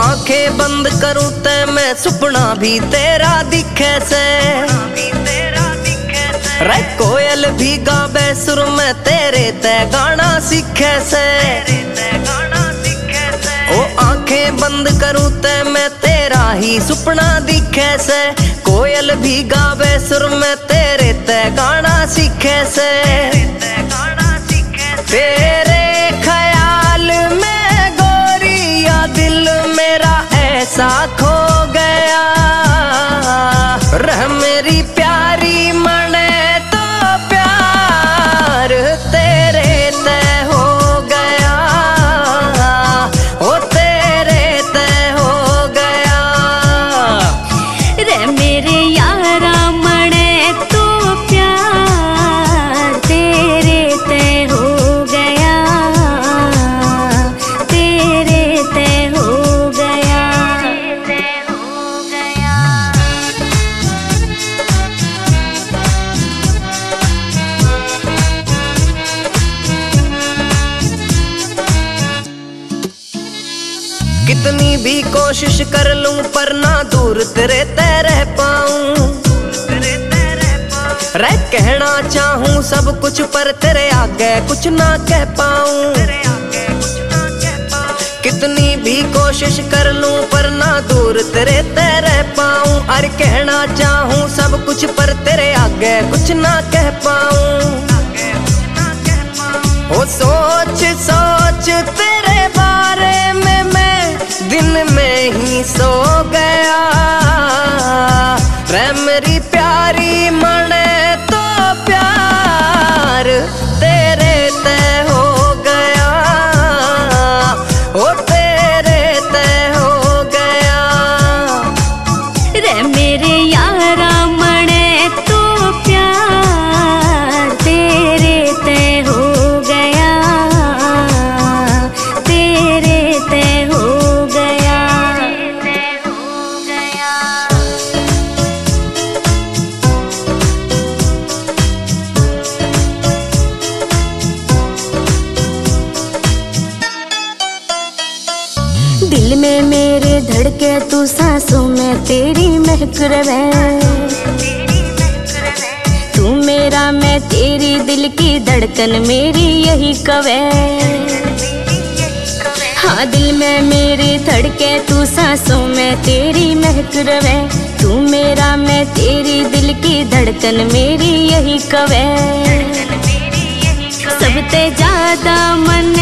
आंखें बंद करूं ते मैं सुपना भी तेरा दिखे से। रे कोयल भी गावे सुर में तेरे ते गाना सीखे से। ओ आंखें बंद करूं ते मैं तेरा ही सुपना दिखे से। कोयल भी गावे सुर में तेरे ते गाना सीखे से। तेरे ख्याल में गोरिया दिल मेरा ऐसा खो गया। रह मेरी प्यारी मने तो प्यार तेरे ते हो गया। ओ तेरे ते हो गया। रे मेरे यारा मने तो प्यार तेरे ते हो गया। तेरे ते हो गया। कितनी भी कोशिश कर लूं पर ना दूर तेरे ते रह पाऊं। रे कहना चाहूं सब कुछ पर तेरे आगे कुछ ना कह पाऊं। कितनी भी कोशिश कर लूं पर ना दूर तेरे ते रह पाऊं। अरे कहना चाहूं सब कुछ पर तेरे आगे कुछ ना कह पाऊं। ओ सोच सोच तेरे बारे में मैं दिन में ही सो गया। रे मेरी प्यारी मने तो प्यार तेरे ते हो गया। ओ तेरे ते हो गया। रे मेरे यारा मने तो प्यार तेरे ते हो गया। तेरे ते हो गया। दिल में मेरे धड़के तू सांसों में तेरी महक रहे। तू मेरा मैं तेरी दिल की धड़कन मेरी यही कवे। हाँ दिल में मेरे धड़के तू सांसों में तेरी महक रहे। तू मेरा मैं तेरी दिल की धड़कन मेरी यही कवे। सबते ज्यादा मन